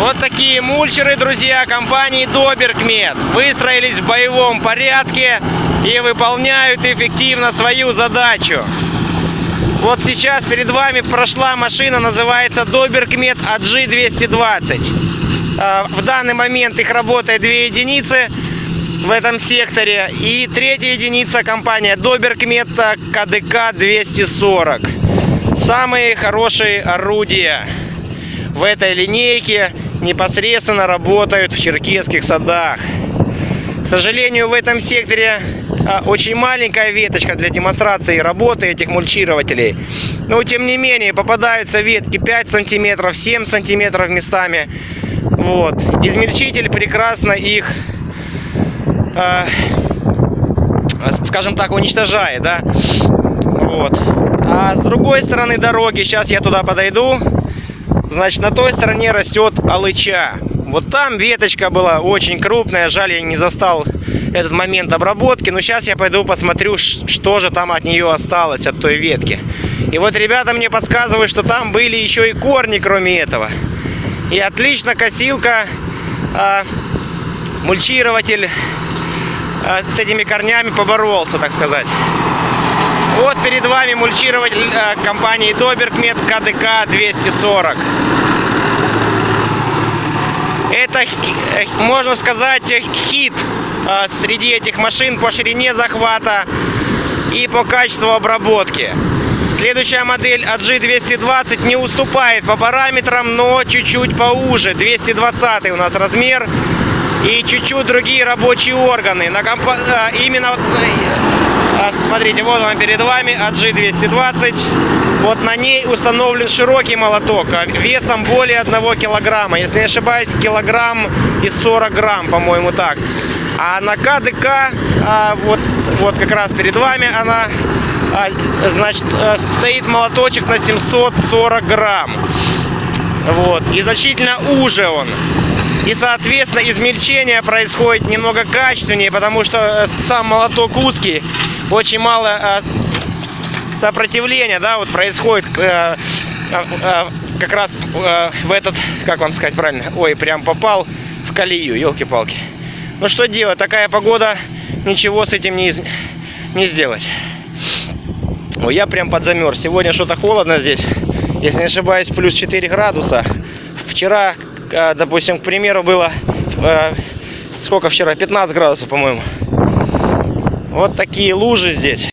Вот такие мульчеры, друзья, компании Doberkmet выстроились в боевом порядке и выполняют эффективно свою задачу. Вот сейчас перед вами прошла машина, называется Doberkmet AG220. В данный момент их работает 2 единицы в этом секторе. И 3-я единица компания Doberkmet KDK-240. Самые хорошие орудия в этой линейке непосредственно работают в черкесских садах. К сожалению, в этом секторе очень маленькая веточка для демонстрации работы этих мульчирователей. Но тем не менее попадаются ветки 5 сантиметров, 7 сантиметров местами. Вот. Измельчитель прекрасно их, скажем так, уничтожает, да? Вот. А с другой стороны дороги, сейчас я туда подойду, значит, на той стороне растет алыча. Вот там веточка была очень крупная, жаль, я не застал этот момент обработки, но сейчас я пойду посмотрю, что же там от нее осталось, от той ветки. И вот ребята мне подсказывают, что там были еще и корни, кроме этого. И отлично косилка, мульчирователь с этими корнями поборолся, так сказать. Вот перед вами мульчирователь компании Doberkmet KDK-240. Это, можно сказать, хит среди этих машин по ширине захвата и по качеству обработки. Следующая модель AG220 не уступает по параметрам, но чуть-чуть поуже. 220 у нас размер и чуть-чуть другие рабочие органы. Именно, смотрите, вот она перед вами, AG220. Вот на ней установлен широкий молоток весом более 1 килограмма. Если не ошибаюсь, килограмм и 40 грамм, по-моему, так. А на КДК, вот как раз перед вами она, значит, стоит молоточек на 740 грамм. Вот. И значительно уже он. И, соответственно, измельчение происходит немного качественнее, потому что сам молоток узкий, очень мало сопротивления, да, вот происходит как раз в этот, как вам сказать правильно, ой, прям попал в колею, елки-палки. Ну что делать, такая погода, ничего с этим не сделать. Ой, я прям подзамерз. Сегодня что-то холодно здесь, если не ошибаюсь, плюс 4 градуса. Вчера, допустим, к примеру, было, сколько вчера, 15 градусов, по-моему. Вот такие лужи здесь.